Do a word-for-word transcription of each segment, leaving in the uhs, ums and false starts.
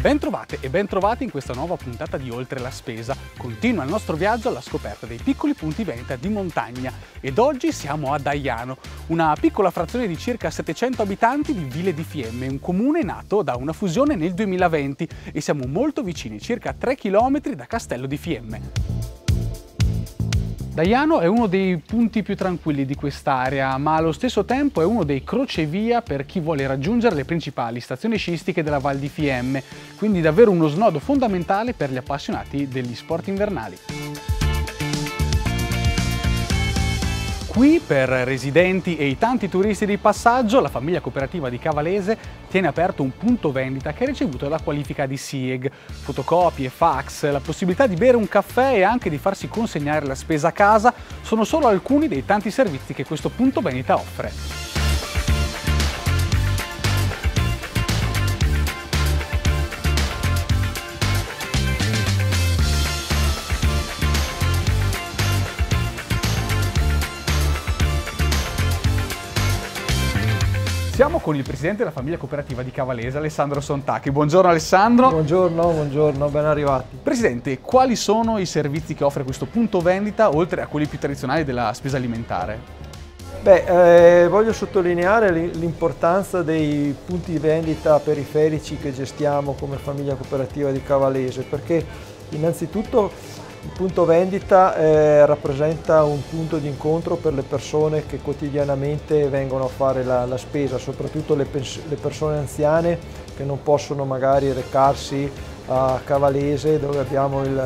Ben trovate e ben trovati in questa nuova puntata di Oltre la Spesa. Continua il nostro viaggio alla scoperta dei piccoli punti vendita di montagna ed oggi siamo a Daiano, una piccola frazione di circa settecento abitanti di Ville di Fiemme, un comune nato da una fusione nel duemilaventi e siamo molto vicini, circa tre chilometri da Castello di Fiemme. Daiano è uno dei punti più tranquilli di quest'area, ma allo stesso tempo è uno dei crocevia per chi vuole raggiungere le principali stazioni sciistiche della Val di Fiemme, quindi davvero uno snodo fondamentale per gli appassionati degli sport invernali. Qui, per residenti e i tanti turisti di passaggio, la famiglia cooperativa di Cavalese tiene aperto un punto vendita che ha ricevuto la qualifica di S I E G. Fotocopie, fax, la possibilità di bere un caffè e anche di farsi consegnare la spesa a casa sono solo alcuni dei tanti servizi che questo punto vendita offre. Siamo con il presidente della famiglia cooperativa di Cavalese, Alessandro Sontacchi. Buongiorno Alessandro. Buongiorno, buongiorno, ben arrivati. Presidente, quali sono i servizi che offre questo punto vendita, oltre a quelli più tradizionali della spesa alimentare? Beh, eh, voglio sottolineare l'importanza dei punti vendita periferici che gestiamo come famiglia cooperativa di Cavalese, perché innanzitutto il punto vendita eh, rappresenta un punto di incontro per le persone che quotidianamente vengono a fare la, la spesa, soprattutto le, le persone anziane che non possono magari recarsi a Cavalese dove abbiamo il,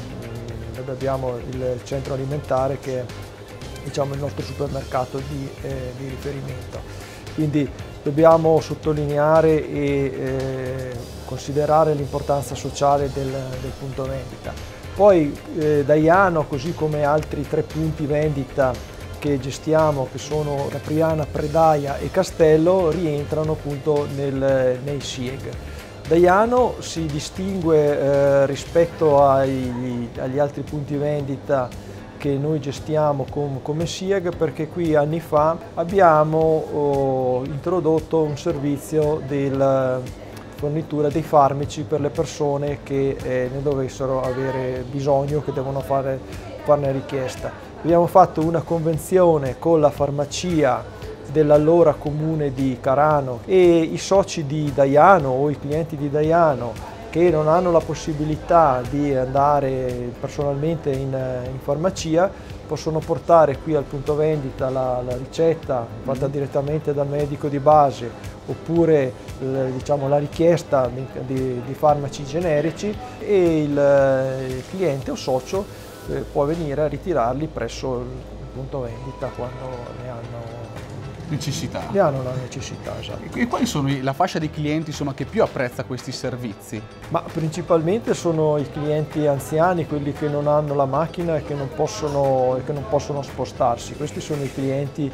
dove abbiamo il centro alimentare che è, diciamo, il nostro supermercato di, eh, di riferimento. Quindi dobbiamo sottolineare e eh, considerare l'importanza sociale del, del punto vendita. Poi eh, Daiano, così come altri tre punti vendita che gestiamo, che sono Capriana, Predaia e Castello, rientrano appunto nel, nei S I E G. Daiano si distingue eh, rispetto ai, agli altri punti vendita che noi gestiamo com, come S I E G, perché qui anni fa abbiamo oh, introdotto un servizio del fornitura dei farmaci per le persone che eh, ne dovessero avere bisogno, che devono fare, farne richiesta. Abbiamo fatto una convenzione con la farmacia dell'allora comune di Carano e i soci di Daiano o i clienti di Daiano che non hanno la possibilità di andare personalmente in, in farmacia possono portare qui al punto vendita la, la ricetta fatta direttamente dal medico di base oppure diciamo, la richiesta di, di, di farmaci generici e il, il cliente o socio eh, può venire a ritirarli presso il punto vendita quando ne hanno necessità. Ne hanno la necessità, esatto. E quali sono la fascia di clienti insomma, che più apprezza questi servizi? Ma principalmente sono i clienti anziani, quelli che non hanno la macchina e che non possono, che non possono spostarsi. Questi sono i clienti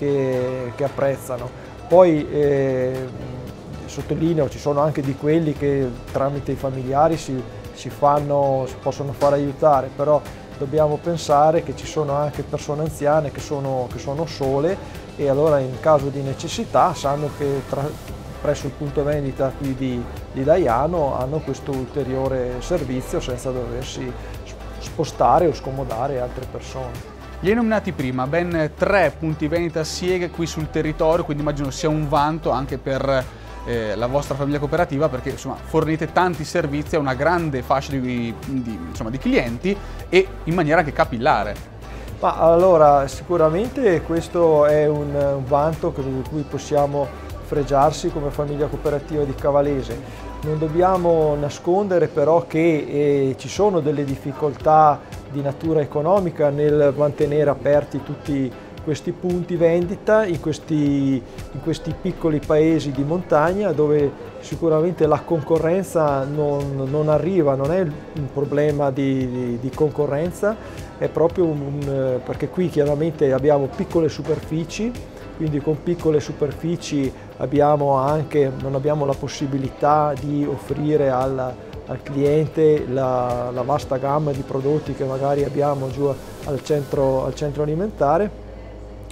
che, che apprezzano. Poi eh, sottolineo, ci sono anche di quelli che tramite i familiari si, si, fanno, si possono far aiutare, però dobbiamo pensare che ci sono anche persone anziane che sono, che sono sole e allora in caso di necessità sanno che tra, presso il punto vendita qui di, di Daiano hanno questo ulteriore servizio senza doversi spostare o scomodare altre persone. Li hai nominati prima, ben tre punti vendita S I E G qui sul territorio, quindi immagino sia un vanto anche per eh, la vostra famiglia cooperativa perché insomma, fornite tanti servizi a una grande fascia di, di, insomma, di clienti e in maniera anche capillare. Ma allora sicuramente questo è un, un vanto di cui possiamo fregiarsi come famiglia cooperativa di Cavalese. Non dobbiamo nascondere però che eh, ci sono delle difficoltà di natura economica nel mantenere aperti tutti questi punti vendita in questi, in questi piccoli paesi di montagna dove sicuramente la concorrenza non, non arriva, non è un problema di, di, di concorrenza, è proprio un, un, perché qui chiaramente abbiamo piccole superfici, quindi con piccole superfici abbiamo anche, non abbiamo la possibilità di offrire al, al cliente la, la vasta gamma di prodotti che magari abbiamo giù al centro, al centro alimentare.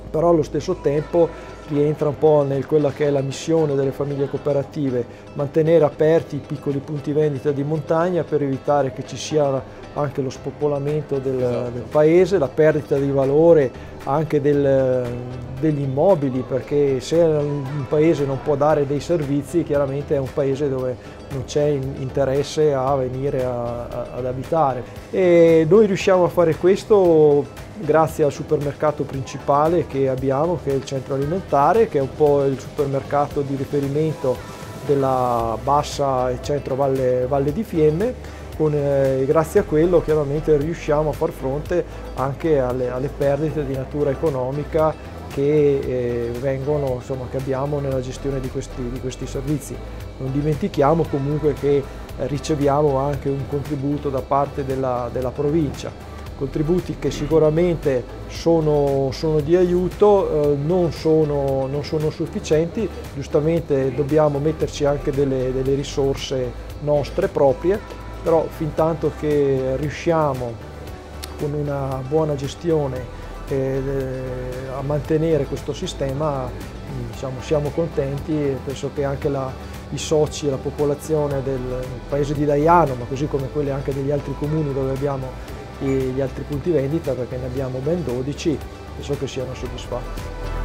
però allo stesso tempo rientra un po' nel quella che è la missione delle famiglie cooperative, mantenere aperti i piccoli punti vendita di montagna per evitare che ci sia anche lo spopolamento del, esatto. del paese, la perdita di valore anche del, degli immobili, perché se un paese non può dare dei servizi, chiaramente è un paese dove non c'è interesse a venire a, a, ad abitare. E noi riusciamo a fare questo grazie al supermercato principale che abbiamo, che è il centro alimentare, che è un po' il supermercato di riferimento della bassa e centro Valle, Valle di Fiemme. Con, eh, grazie a quello chiaramente riusciamo a far fronte anche alle, alle perdite di natura economica che, eh, vengono, insomma, che abbiamo nella gestione di questi, di questi servizi. Non dimentichiamo comunque che eh, riceviamo anche un contributo da parte della, della provincia, contributi che sicuramente sono, sono di aiuto, eh, non, sono, non sono sufficienti, giustamente dobbiamo metterci anche delle, delle risorse nostre proprie, però fin tanto che riusciamo con una buona gestione eh, a mantenere questo sistema, diciamo, siamo contenti, e penso che anche la, i soci e la popolazione del paese di Daiano, ma così come quelli anche degli altri comuni dove abbiamo gli altri punti vendita, perché ne abbiamo ben dodici, penso che siano soddisfatti.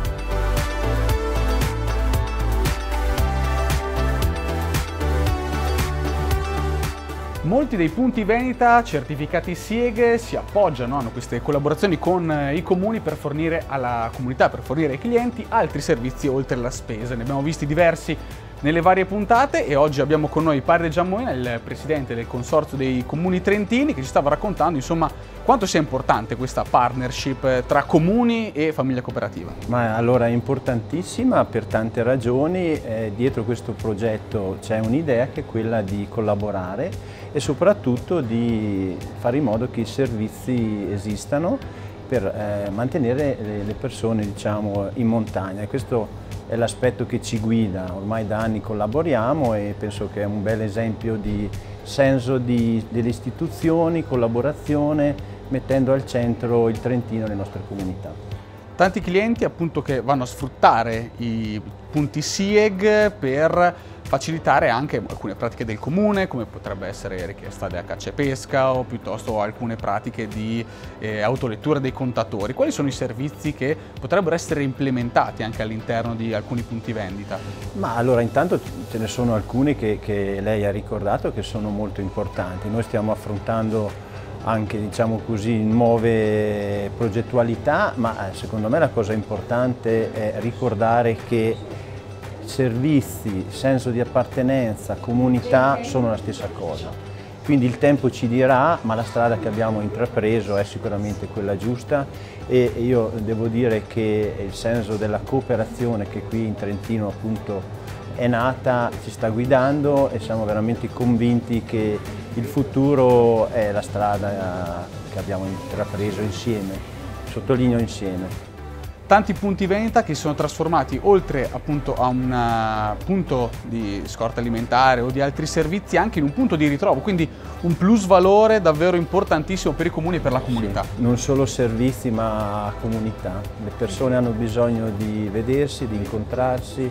Molti dei punti vendita certificati S I E G si appoggiano, hanno queste collaborazioni con i comuni per fornire alla comunità, per fornire ai clienti altri servizi oltre la spesa. Ne abbiamo visti diversi nelle varie puntate e oggi abbiamo con noi Padre Gianmoena, il presidente del consorzio dei comuni trentini, che ci stava raccontando insomma quanto sia importante questa partnership tra comuni e famiglia cooperativa. Ma allora è importantissima per tante ragioni. Eh, dietro questo progetto c'è un'idea che è quella di collaborare e soprattutto di fare in modo che i servizi esistano per eh, mantenere le persone, diciamo, in montagna. E questo è l'aspetto che ci guida. Ormai da anni collaboriamo e penso che è un bel esempio di senso di, delle istituzioni, collaborazione, mettendo al centro il Trentino e le nostre comunità. Tanti clienti appunto che vanno a sfruttare i punti S I E G per facilitare anche alcune pratiche del comune, come potrebbe essere richiesta della caccia e pesca o piuttosto alcune pratiche di eh, autolettura dei contatori. Quali sono i servizi che potrebbero essere implementati anche all'interno di alcuni punti vendita? Ma allora intanto ce ne sono alcuni che, che lei ha ricordato che sono molto importanti. Noi stiamo affrontando anche, diciamo così, nuove progettualità, ma secondo me la cosa importante è ricordare che servizi, senso di appartenenza, comunità sono la stessa cosa. Quindi il tempo ci dirà, ma la strada che abbiamo intrapreso è sicuramente quella giusta e io devo dire che il senso della cooperazione che qui in Trentino appunto è nata ci sta guidando e siamo veramente convinti che il futuro è la strada che abbiamo intrapreso insieme, sottolineo insieme. Tanti punti vendita che si sono trasformati, oltre appunto a un punto di scorta alimentare o di altri servizi, anche in un punto di ritrovo, quindi un plus valore davvero importantissimo per i comuni e per la comunità. Sì, non solo servizi ma comunità. Le persone hanno bisogno di vedersi, di incontrarsi,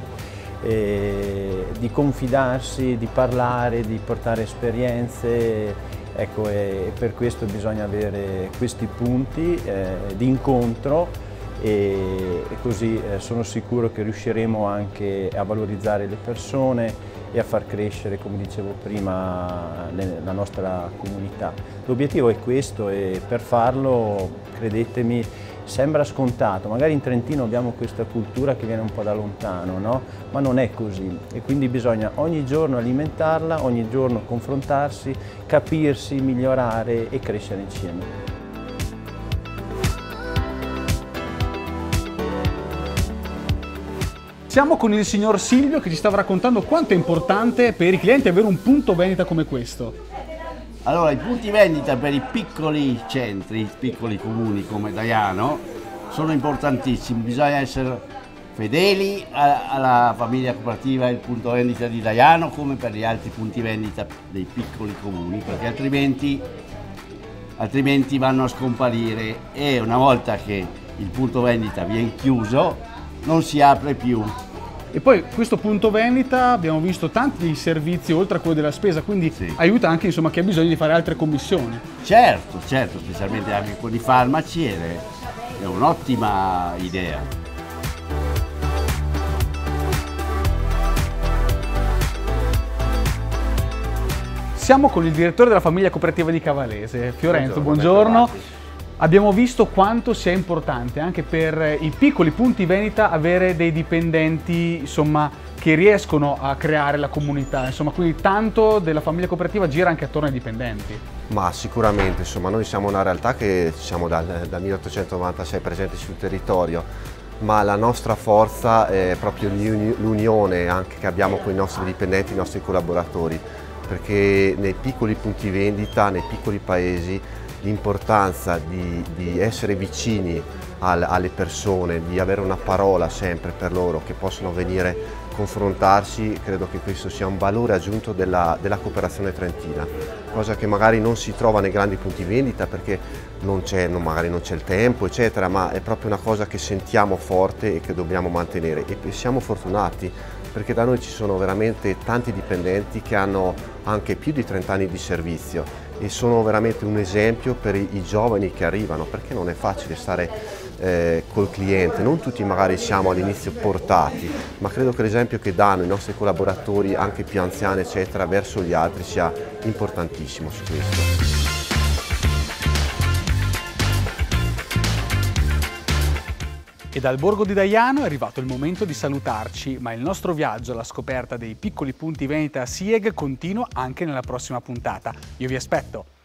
eh, di confidarsi, di parlare, di portare esperienze. Ecco, e per questo bisogna avere questi punti eh, di incontro. E così sono sicuro che riusciremo anche a valorizzare le persone e a far crescere, come dicevo prima, la nostra comunità. L'obiettivo è questo e per farlo, credetemi, sembra scontato. Magari in Trentino abbiamo questa cultura che viene un po' da lontano, no? Ma non è così e quindi bisogna ogni giorno alimentarla, ogni giorno confrontarsi, capirsi, migliorare e crescere insieme. Siamo con il signor Silvio che ci stava raccontando quanto è importante per i clienti avere un punto vendita come questo. Allora, i punti vendita per i piccoli centri, i piccoli comuni come Daiano, sono importantissimi. Bisogna essere fedeli alla famiglia cooperativa e il punto vendita di Daiano come per gli altri punti vendita dei piccoli comuni, perché altrimenti, altrimenti vanno a scomparire e una volta che il punto vendita viene chiuso, non si apre più. E poi questo punto vendita abbiamo visto tanti servizi oltre a quello della spesa, quindi Sì. aiuta anche insomma, chi ha bisogno di fare altre commissioni. Certo, certo, specialmente anche con i farmaci ed è, è un'ottima idea. Siamo con il direttore della famiglia cooperativa di Cavalese, Fiorenzo, buongiorno. buongiorno. Abbiamo visto quanto sia importante anche per i piccoli punti vendita avere dei dipendenti insomma, che riescono a creare la comunità, insomma, quindi tanto della famiglia cooperativa gira anche attorno ai dipendenti. Ma sicuramente, insomma, noi siamo una realtà che siamo dal, dal milleottocentonovantasei presenti sul territorio, ma la nostra forza è proprio l'unione anche che abbiamo con i nostri dipendenti, i nostri collaboratori, perché nei piccoli punti vendita, nei piccoli paesi, l'importanza di, di essere vicini al, alle persone, di avere una parola sempre per loro, che possono venire confrontarsi, credo che questo sia un valore aggiunto della, della cooperazione trentina, cosa che magari non si trova nei grandi punti vendita perché non c'è, non, magari non c'è il tempo, eccetera, ma è proprio una cosa che sentiamo forte e che dobbiamo mantenere e siamo fortunati perché da noi ci sono veramente tanti dipendenti che hanno anche più di trenta anni di servizio e sono veramente un esempio per i, i giovani che arrivano, perché non è facile stare eh, col cliente, non tutti magari siamo all'inizio portati, ma credo che l'esempio che danno i nostri collaboratori, anche più anziani eccetera, verso gli altri sia importantissimo su questo. E dal borgo di Daiano è arrivato il momento di salutarci, ma il nostro viaggio alla scoperta dei piccoli punti vendita S I E G continua anche nella prossima puntata. Io vi aspetto!